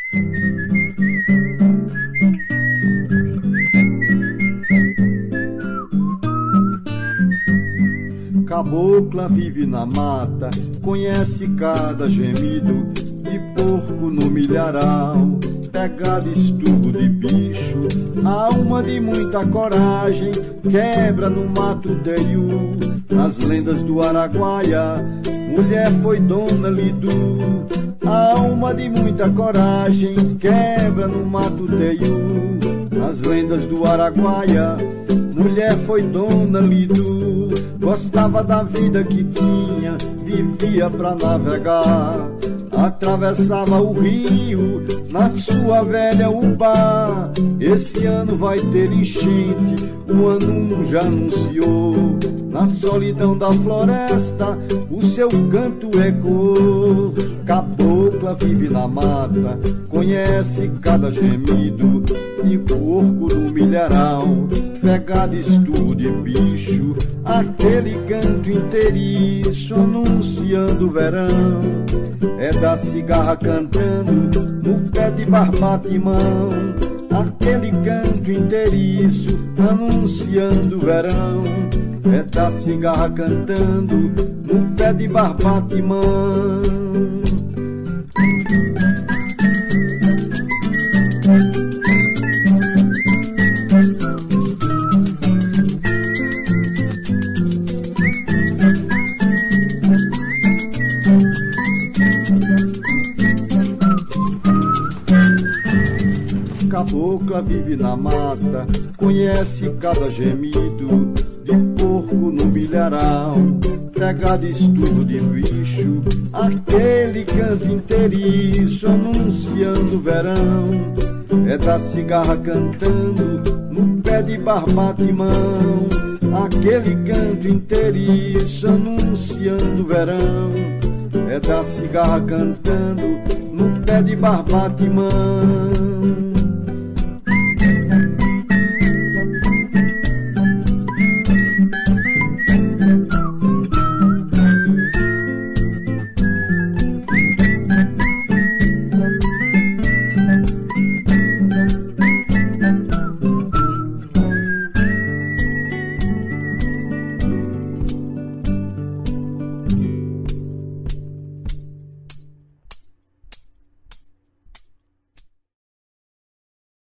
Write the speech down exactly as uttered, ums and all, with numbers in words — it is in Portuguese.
Cabocla vive na mata, conhece cada gemido de porco no milharal, pegada estudo de bicho, alma de muita coragem, quebra no mato teiu. Nas lendas do Araguaia, mulher foi dona Lidu, alma de muita coragem, quebra no mato teiu. Nas lendas do Araguaia, mulher foi dona Lidu, gostava da vida que tinha, vivia pra navegar, atravessava o rio na sua velha ubá. Esse ano vai ter enchente, o ano já anunciou, na solidão da floresta o seu canto ecoou. Cabocla vive na mata, conhece cada gemido de porco no milharal, pegada estudo de bicho, aquele canto inteiriço anunciando o verão. É da cigarra cantando no pé de barbata e mão, aquele canto inteiriço anunciando o verão. É da cigarra cantando no pé de barbata e mão. Cabocla vive na mata, conhece cada gemido de porco no milharal, pegada estudo de bicho, aquele canto inteiriço anunciando o verão. É da cigarra cantando no pé de barbata e mão, aquele canto inteiriço anunciando o verão. É da cigarra cantando no pé de barbata e mão.